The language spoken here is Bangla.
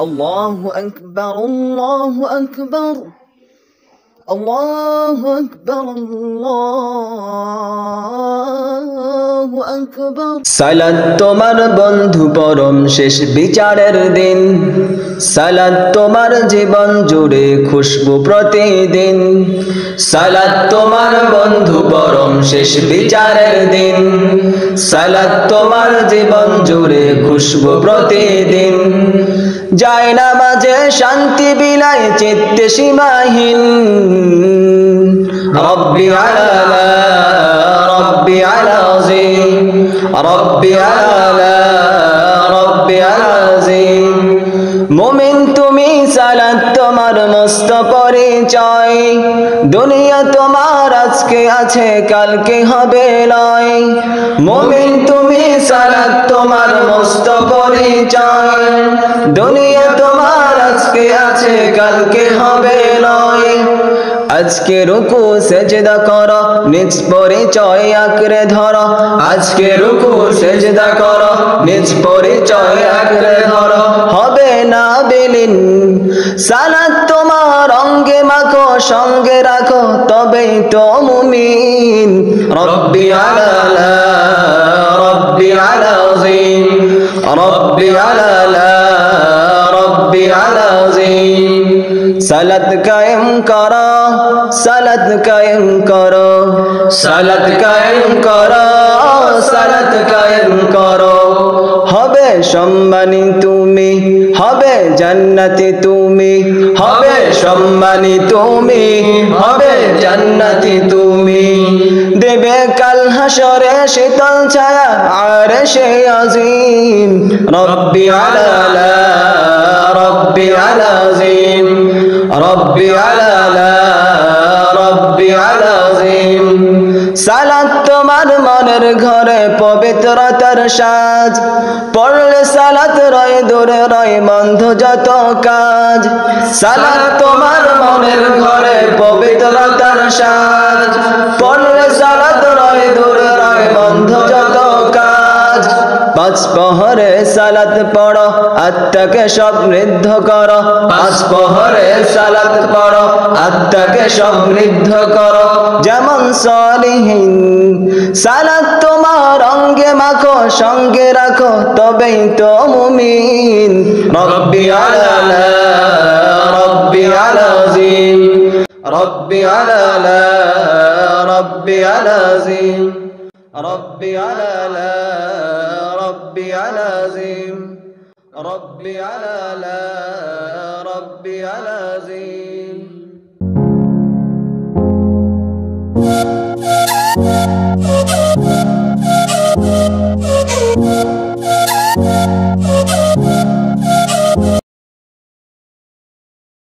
Allahu Akbar, Allahu Akbar, Allahu Akbar, Allahu Akbar. সালাত তোমার বন্ধু পরম শেষ বিচারের দিন, সালাত তোমার জীবন জুড়ে খুশবু প্রতিদিন। সালাত তোমার বন্ধু পরম শেষ বিচারের দিন, সালাত তোমার জীবন জুড়ে খুশবু প্রতিদিন। যায় নামাজে শান্তি বিলায় চিত্তে সীমাহীন, রব্বি আলা রব্বি আলাযীম, রব্বি আলা রব্বি আলাযীম। মুমিন তুমি সালাত তোমার মস্ত পরিচয়, দুনিয়া তোমার আজকে আছে কালকে হবে লয়। মুমিন তুমি সালাত তোমার মস্ত পরিচয়, দুনিয়া তোমার আজকে আছে কালকে হবে লয়। আজকে রুকু সেজদা করো, নিজ পরিচয় আঁকড়ে ধরো। আজকে রুকু সেজদা করো, নিজ পরিচয় আঁকড়ে ধরো। হবে না বিলীন সালাত তোমার অঙ্গে মাখো, সঙ্গে রাখো তবেই তো মুমিন। রব্বি আলা রব্বি আলাযীম, রব্বি আলা রব্বি আলাযীম। সালাত কায়েম করো, সালাত কায়েম করো, সালাত কায়েম করো, সালাত কায়েম করো। হবে সম্মানী তুমি, হবে জান্নাতি তুমি, হবে সম্মানী তুমি, হবে জান্নাতি তুমি। দেবে কাল হাসরে শীতল ছায়া আরশে আজিম। রব্বি আলা রব্বি আলাযীম, রব্বি আলা রব্বি আলাযীম। সালাত তোমার মনের ঘরে পবিত্রতার সাজ, পড়লে সালাত রয় দূরে রয় বন্ধ যত কাজ। সালাত তোমার মনের ঘরে পবিত্রতার সাজ, পড়লে সালাত রয় দূরে রয় বন্ধ যত কাজ। পাঁচ প্রহরে সালাত পড়ো, আত্মাকে সমৃদ্ধ করো। পাঁচ প্রহরে সালাত পড়ো, আত্মাকে সমৃদ্ধ করো। যেমন সলিহিন সালাত তোমার অঙ্গে মাখো, সঙ্গে রাখো তবেই তো মুমিন। রব্বি আলা রব্বি আলাযীম, রব্বি আলা রব্বি আলাযীম, রব্বি আলা রব্বি আলাযীম, রব্বি আলা রব্বি আলাযীম।